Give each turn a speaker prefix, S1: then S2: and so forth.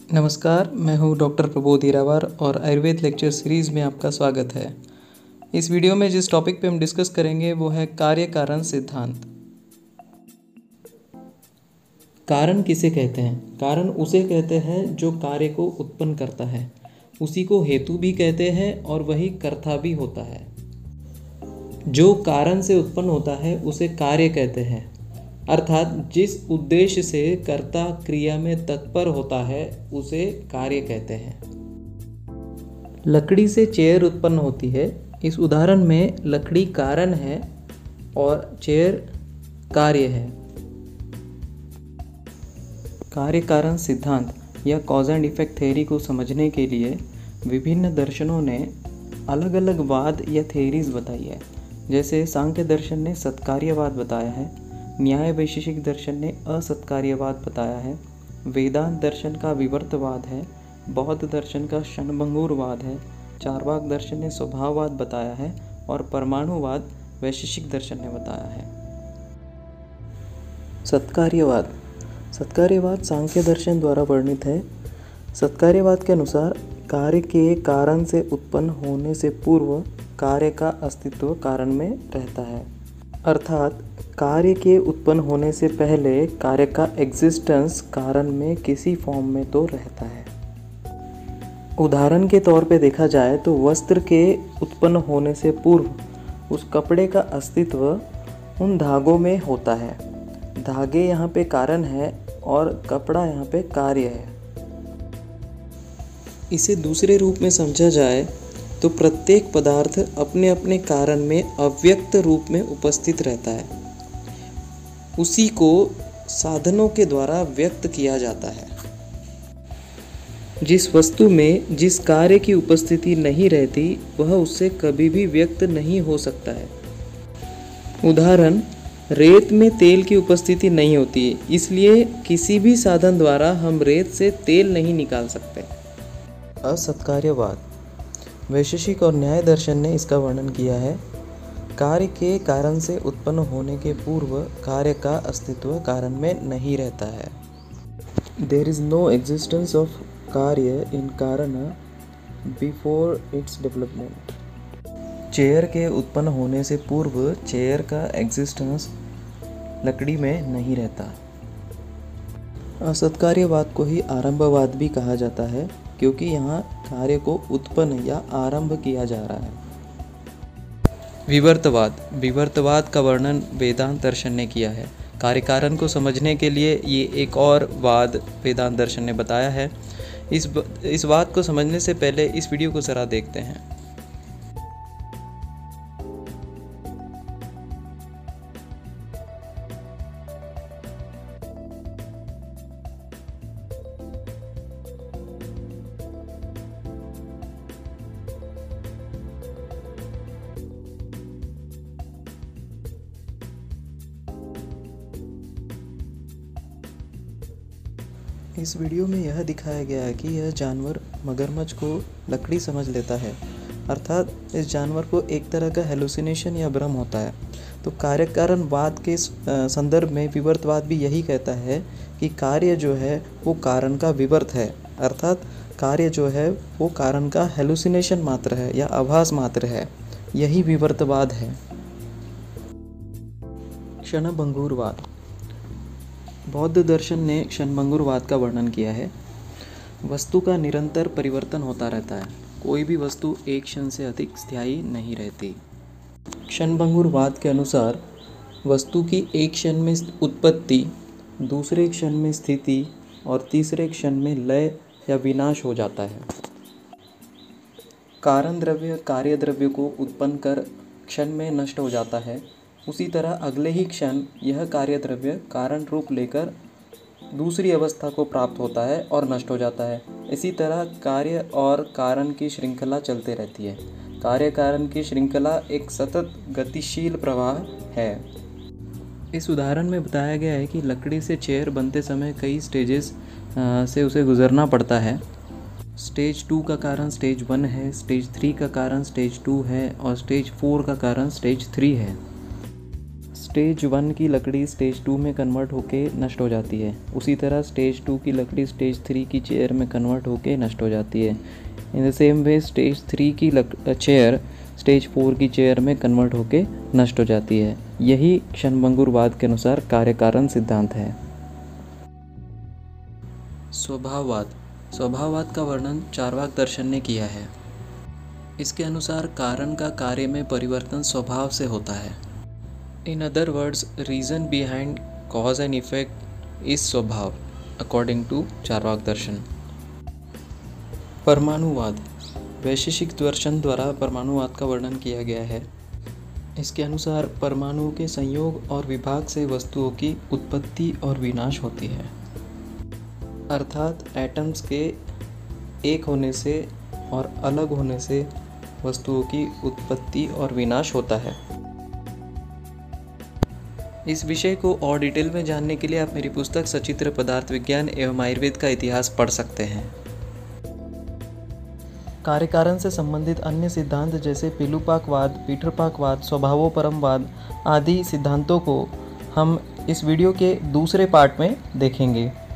S1: नमस्कार, मैं हूँ डॉक्टर प्रबोध हीरावर और आयुर्वेद लेक्चर सीरीज़ में आपका स्वागत है। इस वीडियो में जिस टॉपिक पे हम डिस्कस करेंगे वो है कार्य कारण सिद्धांत। कारण किसे कहते हैं? कारण उसे कहते हैं जो कार्य को उत्पन्न करता है, उसी को हेतु भी कहते हैं और वही कर्ता भी होता है। जो कारण से उत्पन्न होता है उसे कार्य कहते हैं, अर्थात जिस उद्देश्य से कर्ता क्रिया में तत्पर होता है उसे कार्य कहते हैं। लकड़ी से चेयर उत्पन्न होती है। इस उदाहरण में लकड़ी कारण है और चेयर कार्य है। कार्य कारण सिद्धांत या कॉज एंड इफेक्ट थ्योरी को समझने के लिए विभिन्न दर्शनों ने अलग अलग वाद या थ्योरीज बताई है। जैसे सांख्य दर्शन ने सत्कार्यवाद बताया है, न्याय वैशेषिक दर्शन ने असत्कार्यवाद बताया है, वेदांत दर्शन का विवर्तवाद है, बौद्ध दर्शन का क्षणभंगुरवाद है, चार्वाक दर्शन ने स्वभाववाद बताया है और परमाणुवाद वैशेषिक दर्शन ने बताया है। सत्कार्यवाद सांख्य दर्शन द्वारा वर्णित है। सत्कार्यवाद के अनुसार कार्य के कारण से उत्पन्न होने से पूर्व कार्य का अस्तित्व कारण में रहता है, अर्थात कार्य के उत्पन्न होने से पहले कार्य का एग्जिस्टेंस कारण में किसी फॉर्म में तो रहता है। उदाहरण के तौर पे देखा जाए तो वस्त्र के उत्पन्न होने से पूर्व उस कपड़े का अस्तित्व उन धागों में होता है। धागे यहाँ पे कारण है और कपड़ा यहाँ पे कार्य है। इसे दूसरे रूप में समझा जाए तो प्रत्येक पदार्थ अपने अपने कारण में अव्यक्त रूप में उपस्थित रहता है, उसी को साधनों के द्वारा व्यक्त किया जाता है। जिस वस्तु में जिस कार्य की उपस्थिति नहीं रहती वह उससे कभी भी व्यक्त नहीं हो सकता है। उदाहरण, रेत में तेल की उपस्थिति नहीं होती है, इसलिए किसी भी साधन द्वारा हम रेत से तेल नहीं निकाल सकते। असत्कार्यवाद वैशेषिक और न्याय दर्शन ने इसका वर्णन किया है। कार्य के कारण से उत्पन्न होने के पूर्व कार्य का अस्तित्व कारण में नहीं रहता है। There is no existence of कार्य इन कारण बिफोर इट्स डेवलपमेंट। चेयर के उत्पन्न होने से पूर्व चेयर का एग्जिस्टेंस लकड़ी में नहीं रहता। असत्कार्यवाद को ही आरंभवाद भी कहा जाता है, क्योंकि यहाँ कार्य को उत्पन्न या आरंभ किया जा रहा है। विवर्तवाद का वर्णन वेदांत दर्शन ने किया है। कार्य कारण को समझने के लिए ये एक और वाद वेदांत दर्शन ने बताया है। इस वाद को समझने से पहले इस वीडियो को ज़रा देखते हैं। इस वीडियो में यह दिखाया गया है कि यह जानवर मगरमच्छ को लकड़ी समझ लेता है, अर्थात इस जानवर को एक तरह का हेलुसिनेशन या भ्रम होता है। तो कार्य कारण वाद के संदर्भ में विवर्तवाद भी यही कहता है कि कार्य जो है वो कारण का विवर्त है, अर्थात कार्य जो है वो कारण का हेलुसिनेशन मात्र है या आभास मात्र है। यही विवर्तवाद है। क्षणभंगुरवाद बौद्ध दर्शन ने क्षणभंगुरवाद का वर्णन किया है। वस्तु का निरंतर परिवर्तन होता रहता है, कोई भी वस्तु एक क्षण से अधिक स्थायी नहीं रहती। क्षणभंगुरवाद के अनुसार वस्तु की एक क्षण में उत्पत्ति, दूसरे क्षण में स्थिति और तीसरे क्षण में लय या विनाश हो जाता है। कारण द्रव्य कार्य द्रव्य को उत्पन्न कर क्षण में नष्ट हो जाता है, उसी तरह अगले ही क्षण यह कार्य द्रव्य कारण रूप लेकर दूसरी अवस्था को प्राप्त होता है और नष्ट हो जाता है। इसी तरह कार्य और कारण की श्रृंखला चलते रहती है। कार्य कारण की श्रृंखला एक सतत गतिशील प्रवाह है। इस उदाहरण में बताया गया है कि लकड़ी से चेयर बनते समय कई स्टेजेस से उसे गुजरना पड़ता है। स्टेज 2 का कारण स्टेज 1 है, स्टेज 3 का कारण स्टेज 2 है और स्टेज 4 का कारण स्टेज 3 है। स्टेज 1 की लकड़ी स्टेज 2 में कन्वर्ट होके नष्ट हो जाती है, उसी तरह स्टेज 2 की लकड़ी स्टेज 3 की चेयर में कन्वर्ट होके नष्ट हो जाती है। In the same way stage 3 की चेयर स्टेज 4 की चेयर में कन्वर्ट होके नष्ट हो जाती है। यही क्षणभंगुरवाद के अनुसार कार्य कारण सिद्धांत है। स्वभाववाद। स्वभाववाद का वर्णन चार्वाक दर्शन ने किया है। इसके अनुसार कारण का कार्य में परिवर्तन स्वभाव से होता है। In other words, reason behind cause and effect is स्वभाव, अकॉर्डिंग टू चार्वाक दर्शन। परमाणुवाद। वैशेषिक दर्शन द्वारा परमाणुवाद का वर्णन किया गया है। इसके अनुसार परमाणुओं के संयोग और विभाग से वस्तुओं की उत्पत्ति और विनाश होती है, अर्थात एटम्स के एक होने से और अलग होने से वस्तुओं की उत्पत्ति और विनाश होता है। इस विषय को और डिटेल में जानने के लिए आप मेरी पुस्तक सचित्र पदार्थ विज्ञान एवं आयुर्वेद का इतिहास पढ़ सकते हैं। कार्यकारण से संबंधित अन्य सिद्धांत जैसे पिलुपाकवाद, पीठरपाकवाद, स्वभावोपरमवाद आदि सिद्धांतों को हम इस वीडियो के दूसरे पार्ट में देखेंगे।